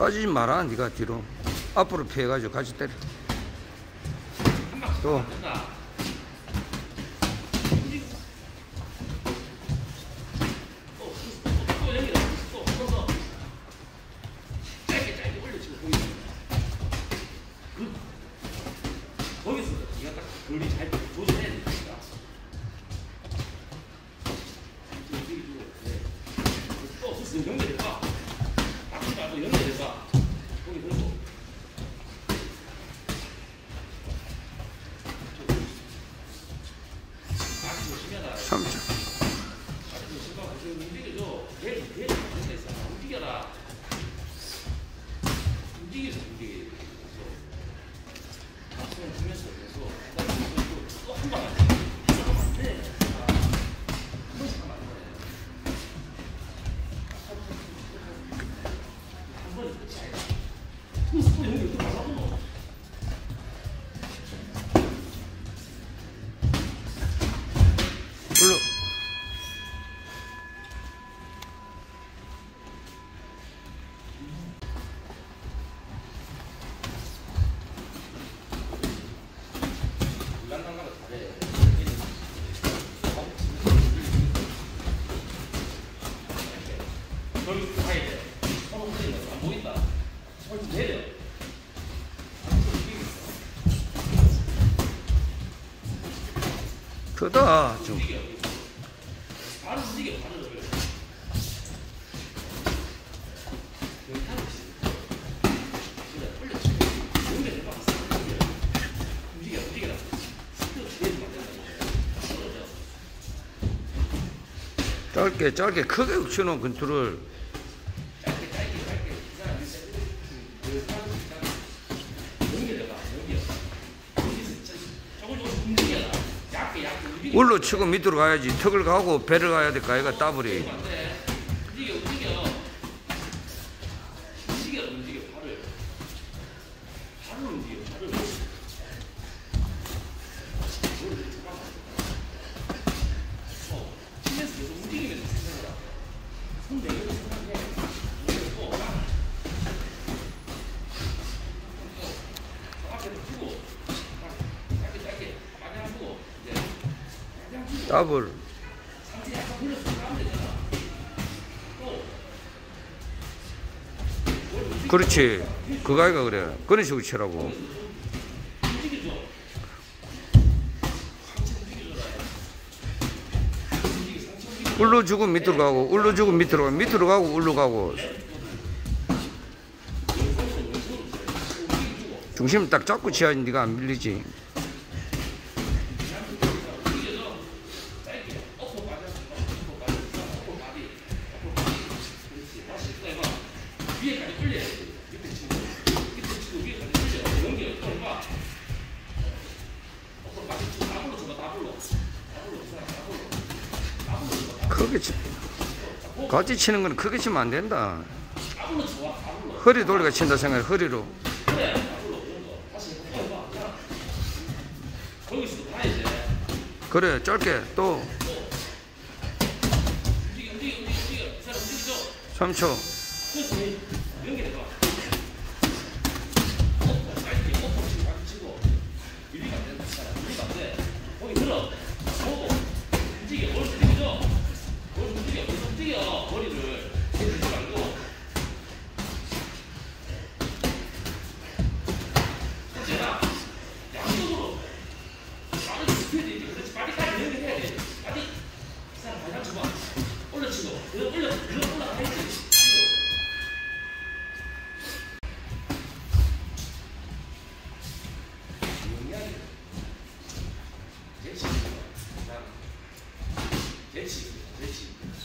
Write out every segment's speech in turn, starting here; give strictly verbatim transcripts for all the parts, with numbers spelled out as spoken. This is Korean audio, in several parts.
빠지지 마라. 네가 뒤로 앞으로 피해가지고 같이 때려. 또 거기서 네가 딱 거리 잘 조절해야 되니까. 또 없었으면 연결해봐. 바꾸지 말고 연결해봐. 거기 들고. 아주 심하다. 삼 초. 아주 심하다. 움직여줘. 얘, 얘 잘못된 데 있어. 움직여라. 움직여서 움직여. 손을 주면서 그래서 또 한 번 안 돼. 안 돼. 한 번씩 하면 안 돼. 한 번이 끝이 아니다. 또 스포 연결 또 나가고 뭐. 불러. 저기 가야 돼. 서로 흔들리는 거안 보인다. 서로 내려. 크다 좀. 움직여. 발을 움직여. 발을. 여기 타고 있어. 그래, 올려치고. 연결해봐. 움직여. 움직여라. 스피드 제일 맞는다. 짧게 짧게 크게 치는 컨트롤. 짧게 짧게 짧게. 이 사람이 그 사람 연결해봐. 연결. 여기서 저걸 좀 움직여라. 얇게 얇게 움직여. 울로 치고 밑으로 가야지. 턱을 가고 배를 가야 될까? 이거 따블이. 안 돼. 움직여 움직여. 움직여 움직여 발을. 발을 움직여 발을. 어, 치면서 계속 움직이면서 생각해라. 손 내려서 생각해. 그리고 앞에서 주고 짧게 짧게 많이 안 주고 이제 많이 안 주고 따블. 상체 약간 돌려서 하면 되잖아. 또 그렇지. 그거 아이가 그래. 그런 식으로 치라고. 움직여줘. 울로 주고 밑으로 가고 울로 주고 밑으로 가고 밑으로 가고 울로 가고. 중심 딱 잡고 치야지 네가 안 밀리지. 위에까지 올려야 돼. 밑에 치고 밑에 치고 위에까지 올려. 연결 또 해봐. 어, 빠지 치고 나불로 쳐봐. 나불로. 나불로 쳐. 나불로. 나불로 쳐. 크게 치. 같이 치는 건 크게 치면 안 된다. 나불로 쳐. 나불로. 허리 돌리가 친다 생각해. 허리로. 그래. 나불로 이런 거. 다시 또 해봐. 자. 거기서도 봐야 돼. 그래 짧게 또 움직여 움직여 움직여 움직여. 이 사람 움직이죠. 삼 초. 그래서 연결해봐. 엎어, 짧게 엎어 치고 많이 치고 유리가 안 된다. 유리가 안 돼. 거기 들어. 보고 움직여. 머리 움직이죠? 머리 움직여. 계속 움직여. 머리를. 움직이지 말고. 손대라. 양쪽으로. 발을 굽혀야 돼. 그렇지. 발이까지 연결해야 돼. 발이. 이 사람 발랑 쳐봐. 올려치고. 올려, 올려, 올려, 올라가야지. 대치, 대치.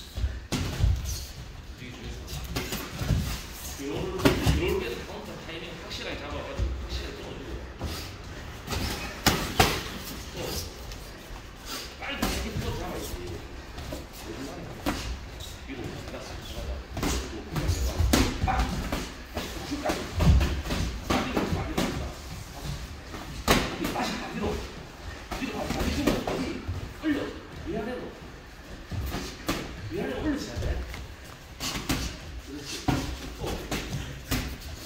이럴 때도 카운터 타이밍 확실하게 잡아가지고 확실하게 떨어지고. 또 빨리 자기 또 잡아야지. 위로 올라서 잡아봐. 그리고 빡! 쭉까지. 바디로, 바디로 간다. 바디, 다시 바디로. 뒤로 가, 바디 주고, 어디? 올려. 위아래로. 위아래로 올려줘야 돼. 그렇지. 또.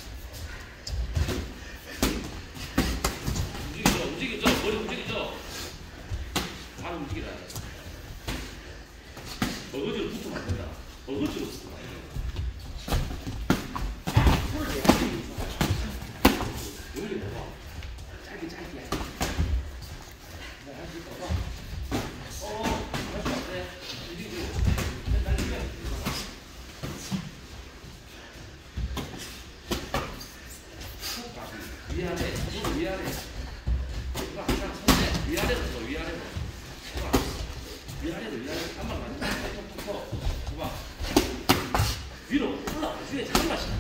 위아래, 손으로 위아래. 이거 항상 손에 위아래로 줘, 위아래로. 봐. 위아래로, 위아래로. 한번 만지면 톡톡 톡. 봐. 위로 올라. 위에 한 번씩.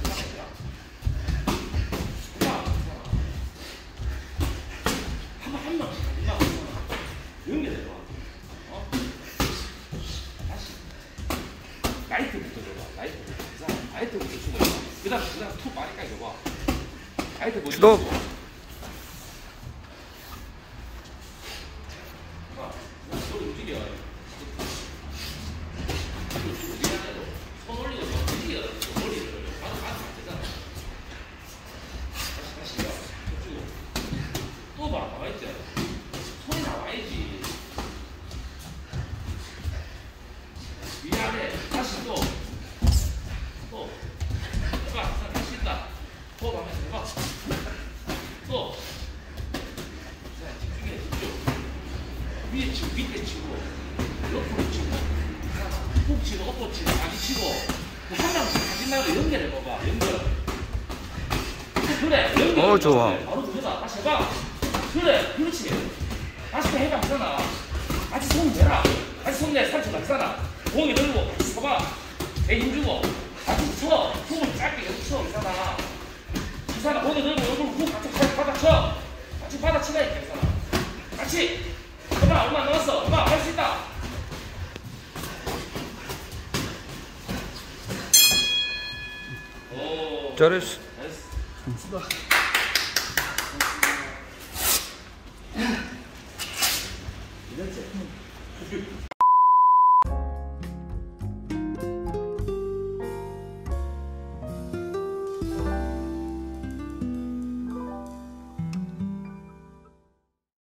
봐. 한 번, 한 번씩. 한 번. 연결해봐. 어? 다시. 라이트부터 줘봐. 라이트부터. 그 다음 라이트부터 주고. 그 다음, 그 다음 툭 많이까지 줘봐. 라이트 먼저 스톱. 주고. 봐. 손 움직여. 미안해도 손 올리고 좀 움직여. 머리를. 바로 가면 안 되잖아. 다시, 다시. 손 주고. 또 봐. 나와있지. 손이 나와야지. 위아래 다시 또 또 해봐. 다시 있다. 호흡 하면서 해봐. 또 자, 집중해. 집중. 위에 치고 밑에 치고 옆으로 치고 훅 치고 엎어 치고 다시 치고 한 장씩 하지 말고 연결해봐봐. 연결. 그래 연결. 어, 좋아. 바로 그거다. 다시 해봐. 그래 그렇지. 다시 해봐 하잖아. 같이 손 내라. 같이 손 내. 상처 나잖아. 공이 들고 같이 서봐. 배 힘주고 같이 쳐. 훅을 짧게 계속 쳐. 이사나. 이사나 공이 들고 얼굴 훅 같이 바닥 쳐. 같이 바닥 치라니까 이사나. 같이. 해봐. 얼마 안 남았어. 해봐. 할 수 있다. 오. 잘했어. 잘했어.